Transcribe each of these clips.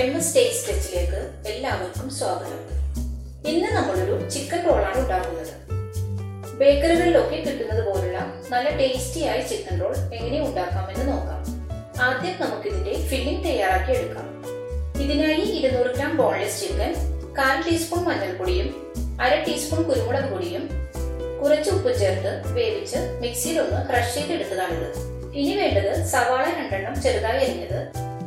MS taste ടെസ്റ്റിലേക്ക് എല്ലാവർക്കും സ്വാഗതം. ഇന്ന് നമ്മളൊരു ചിക്കൻ റോളാണ് ഉണ്ടാക്കുന്നത്. ബേക്കറികളിലൊക്കെ കിട്ടുന്നത് പോലുള്ള നല്ല ടേസ്റ്റിയായ ചിക്കൻ റോൾ എങ്ങനെ ഉണ്ടാക്കാമെന്ന് നോക്കാം. ആദ്യം നമുക്കിതിന്റെ ഫില്ലിംഗ് തയ്യാറാക്കി എടുക്കാം. ഇതിനായി 200 ഗ്രാം ബോൺലെസ് ചിക്കൻ, 1/4 ടീസ്പൂൺ മഞ്ഞൾപ്പൊടിയും 1/2 ടീസ്പൂൺ കുരുമുളക് പൊടിയും കുറച്ച് ഉപ്പ് ചേർത്ത് വേവിച്ച് മിക്സിയിൽ ഒന്ന് ക്രഷ് ചെയ്തെടുത്തതാണിത്. ഇനി വേണ്ടത് സവാള 2 എണ്ണം ചെറുതായി അരിഞ്ഞത്,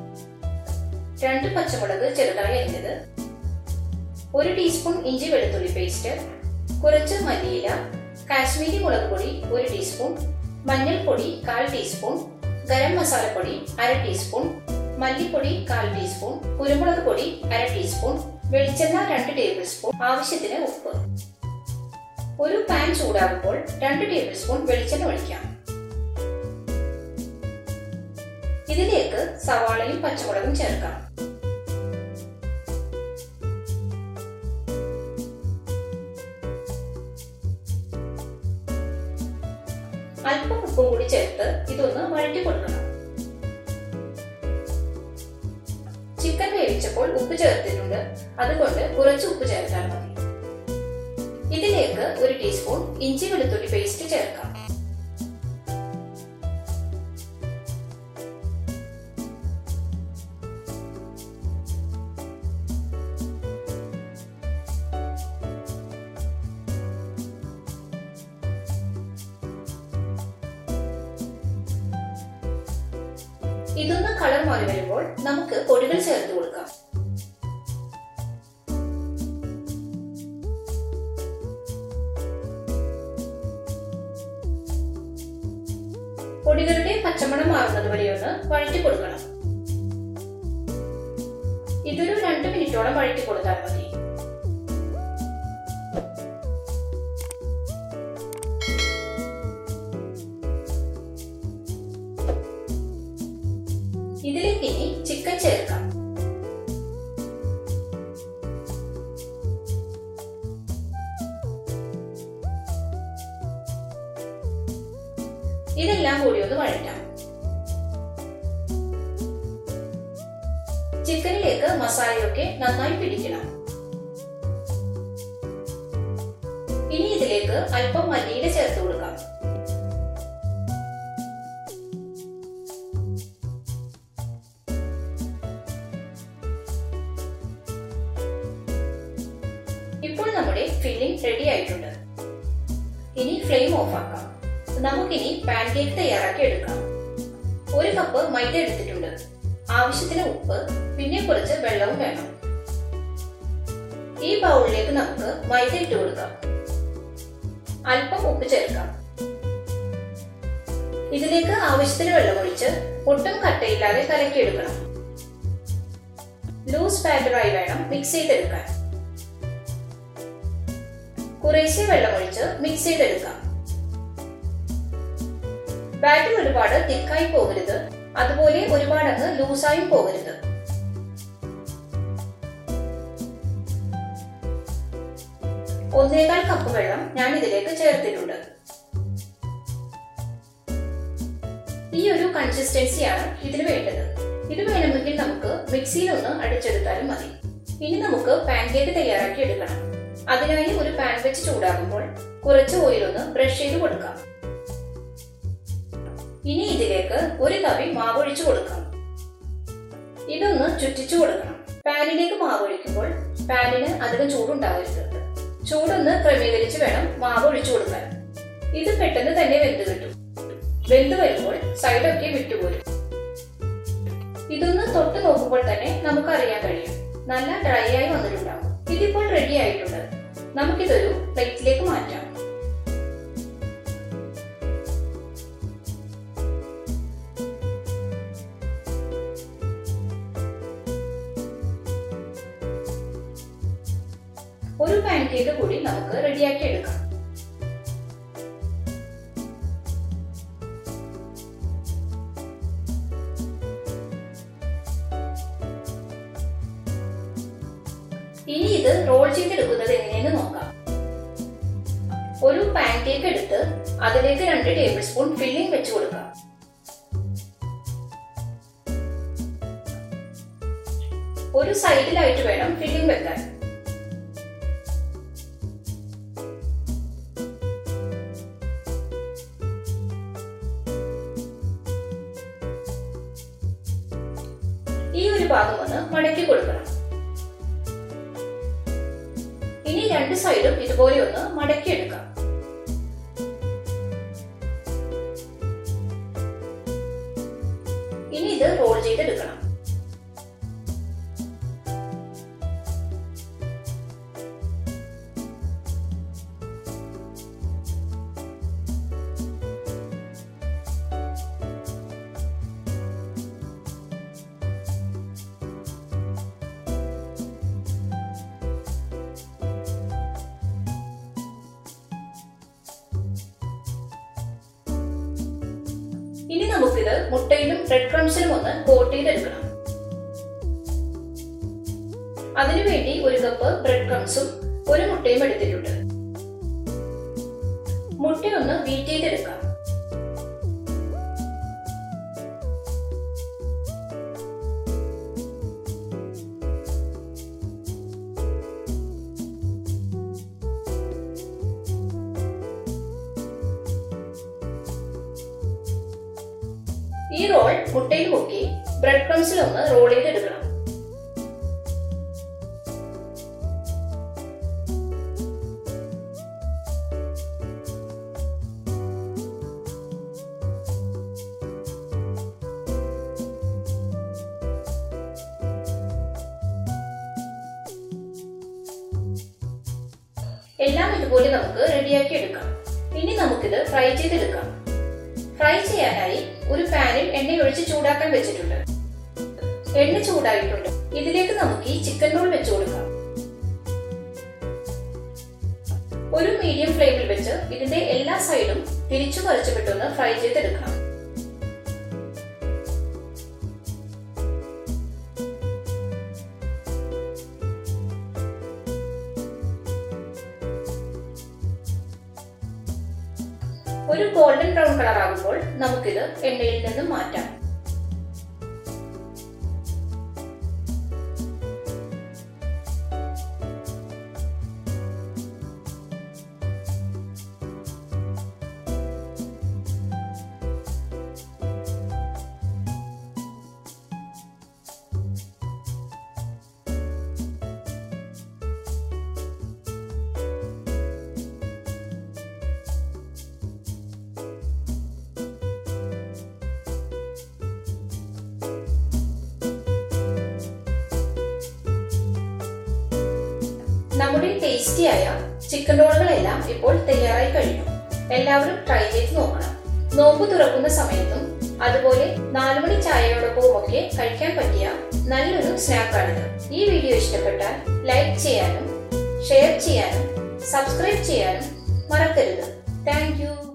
2 പച്ചമുളക് ചെറുതായി അരിഞ്ഞത്, 1 ടീസ്പൂൺ ഇഞ്ചി വെളുത്തുള്ളി പേസ്റ്റ്, കുറച്ച് മല്ലിയില, കാശ്മീരി മുളക് പൊടി 1 ടീസ്പൂൺ, മഞ്ഞൾപ്പൊടി 1/4 ടീസ്പൂൺ, ഗരം മസാലപ്പൊടി 1/2 ടീസ്പൂൺ, മല്ലിപ്പൊടി 1/4 ടീസ്പൂൺ, കുരുമുളക് പൊടി 1/2 ടീസ്പൂൺ, വെളിച്ചെണ്ണ 2 ടേബിൾ സ്പൂൺ, ആവശ്യത്തിന് ഉപ്പ്. ഒരു പാൻ ചൂടാകുമ്പോൾ 2 ടേബിൾ സ്പൂൺ വെളിച്ചെണ്ണ ഒഴിക്കാം. ഇതിലേക്ക് സവാളയും പച്ചമുളകും ചേർക്കാം. അല്പം ഉപ്പും കൂടി ചേർത്ത് ഇതൊന്ന് വഴറ്റി കൊടുക്കണം. ചിക്കൻ വേവിച്ചപ്പോൾ ഉപ്പ് ചേർത്തിട്ടുണ്ട്, അതുകൊണ്ട് കുറച്ച് ഉപ്പ് ചേർത്താൽ മതി. ഇതിലേക്ക് 1 ടീസ്പൂൺ ഇഞ്ചി വെളുത്തുള്ളി പേസ്റ്റ് ചേർക്കാം. ഇതൊന്ന് കളർ മാറി വരുമ്പോൾ നമുക്ക് പൊടികൾ ചേർത്ത് കൊടുക്കാം. പൊടികളുടെ പച്ചമണം മാറുന്നത് വരെ ഒന്ന് വഴറ്റി കൊടുക്കണം. ഇതൊരു 2 മിനിറ്റോളം വഴറ്റി കൊടുത്താൽ മതി. ഇതിലേക്ക് ഇനി ചിക്കൻ ചേർക്കാം. ഇതെല്ലാം കൂടി ഒന്ന് വഴറ്റാം. ചിക്കനിലേക്ക് മസാലയൊക്കെ നന്നായി പിടിക്കണം. ഇനി ഇതിലേക്ക് അല്പം മല്ലിയില ചേർത്ത് കൊടുക്കാം. ഇപ്പോൾ നമ്മുടെ ഫില്ലിംഗ് റെഡി ആയിട്ടുണ്ട്. ഇനി ഫ്ലെയിം ഓഫ് ആക്കാം. നമുക്കിനി പാൻകേക്ക് തയ്യാറാക്കി എടുക്കാം. 1 കപ്പ് മൈദ എടുത്തിട്ടുണ്ട്, ആവശ്യത്തിന് ഉപ്പ്, പിന്നെ കുറച്ച് വെള്ളവും വേണം. ഈ ബൗളിലേക്ക് നമുക്ക് മൈദ ഇട്ട് കൊടുക്കാം. അല്പം ഉപ്പ് ചേർക്കാം. ഇതിലേക്ക് ആവശ്യത്തിന് വെള്ളമൊഴിച്ച് ഒട്ടും കട്ടയില്ലാതെ കലക്കിയെടുക്കണം. ലൂസ് ബാറ്ററായി വേണം മിക്സ് ചെയ്തെടുക്കാൻ. കുറേശ്ശെ വെള്ളമൊഴിച്ച് മിക്സ് ചെയ്തെടുക്കാം. ബാറ്റർ ഒരുപാട് തിക്കായി പോകരുത്, അതുപോലെ ഒരുപാടങ്ങ് ലൂസായും പോകരുത്. ഒന്നേകാൽ കപ്പ് വെള്ളം ഞാൻ ഇതിലേക്ക് ചേർത്തിട്ടുണ്ട്. ഈ ഒരു കൺസിസ്റ്റൻസിയാണ് ഇതിന് വേണ്ടത്. ഇത് വേണമെങ്കിൽ നമുക്ക് മിക്സിയിൽ ഒന്ന് അടിച്ചെടുത്താലും മതി. ഇനി നമുക്ക് പാൻകേക്ക് തയ്യാറാക്കി എടുക്കണം. അതിനായി ഒരു പാൻ വെച്ച് ചൂടാകുമ്പോൾ കുറച്ച് ഓയിൽ ഒന്ന് ബ്രഷ് ചെയ്ത് കൊടുക്കാം. ഇനി ഇതിലേക്ക് 1 തവി മാവ് ഒഴിച്ചു കൊടുക്കാം. ഇതൊന്ന് ചുറ്റിച്ചു കൊടുക്കണം. പാനിലേക്ക് മാവ് ഒഴിക്കുമ്പോൾ പാനിന് അധികം ചൂടുണ്ടാവരുത്. ചൂടൊന്ന് ക്രമീകരിച്ച് വേണം മാവ് ഒഴിച്ചു കൊടുക്കാൻ. ഇത് പെട്ടെന്ന് തന്നെ വെന്ത് കിട്ടും. വെന്ത് വരുമ്പോൾ സൈഡൊക്കെ വിട്ടുപോരും. ഇതൊന്ന് തൊട്ട് നോക്കുമ്പോൾ തന്നെ നമുക്ക് അറിയാൻ കഴിയും, നല്ല ഡ്രൈ ആയി വന്നിട്ടുണ്ടാവും. ഇതിപ്പോൾ റെഡി ആയിട്ടുണ്ട്. നമുക്കിതൊരു പ്ലേറ്റിലേക്ക് മാറ്റാം. ഒരു പാൻകേക്ക് കൂടി നമുക്ക് റെഡിയാക്കി എടുക്കാം. ഇനി ഇത് റോൾ ചെയ്തെടുക്കുന്നത് എങ്ങനെയെന്ന് നോക്കാം. ഒരു പാൻകേക്ക് എടുത്ത് അതിലേക്ക് 2 ടേബിൾ സ്പൂൺ ഫില്ലിംഗ് വെച്ച് കൊടുക്കാം. . 1 ഒരു സൈഡിലായിട്ട് വേണം ഫില്ലിംഗ് വെക്കാൻ. ഈ ഒരു ഭാഗം ഒന്ന് മടക്കി കൊടുക്കണം. ഇനി രണ്ട് സൈഡും ഇതുപോലെ ഒന്ന് മടക്കി എടുക്കാം. ഇനി ഇത് റോൾ ചെയ്തെടുക്കണം. ഇനി നമുക്കിത് മുട്ടയിലും ബ്രെഡ് ക്രംസിലും ഒന്ന് കോട്ട് ചെയ്തെടുക്കണം. അതിനുവേണ്ടി ഒരു കപ്പ് ബ്രെഡ് ക്രംസും ഒരു മുട്ടയും എടുത്തിട്ടുണ്ട്. മുട്ടയൊന്ന് ബീറ്റ് ചെയ്തെടുക്കാം. ഈ റോൾ മുട്ടയിൽ മുക്കി ബ്രെഡ് ക്രംസിൽ ഒന്ന് റോൾ ചെയ്തെടുക്കണം. എല്ലാം ഇതുപോലെ നമുക്ക് റെഡിയാക്കി എടുക്കാം. ഇനി നമുക്കിത് ഫ്രൈ ചെയ്തെടുക്കാം. ഫ്രൈ ചെയ്യാനായി ഒരു പാനിൽ എണ്ണ ഒഴിച്ച് ചൂടാക്കാൻ വെച്ചിട്ടുണ്ട്. എണ്ണ ചൂടായിട്ടുണ്ട്. ഇതിലേക്ക് നമുക്ക് ഈ ചിക്കൻ റോൾ വെച്ച് കൊടുക്കാം. ഒരു മീഡിയം ഫ്ലെയിമിൽ വെച്ച് ഇതിന്റെ എല്ലാ സൈഡും തിരിച്ചു മറിച്ചിട്ടൊന്ന് ഫ്രൈ ചെയ്തെടുക്കണം. ഒരു ഗോൾഡൻ ബ്രൗൺ കളർ ആകുമ്പോൾ നമുക്കിത് എണ്ണയിൽ നിന്നും മാറ്റാം. നമ്മുടെ ടേസ്റ്റിയായ ചിക്കൻ റോളുകളെല്ലാം ഇപ്പോൾ തയ്യാറായി കഴിഞ്ഞു. എല്ലാവരും ട്രൈ ചെയ്ത് നോക്കണം. നോമ്പ് തുറക്കുന്ന സമയത്തും അതുപോലെ 4 മണി ചായയോടൊപ്പവും ഒക്കെ കഴിക്കാൻ പറ്റിയ നല്ലൊരു സ്നാക്കാണിത്. ഈ വീഡിയോ ഇഷ്ടപ്പെട്ടാൽ ലൈക്ക് ചെയ്യാനും ഷെയർ ചെയ്യാനും സബ്സ്ക്രൈബ് ചെയ്യാനും മറക്കരുത്. Thank U.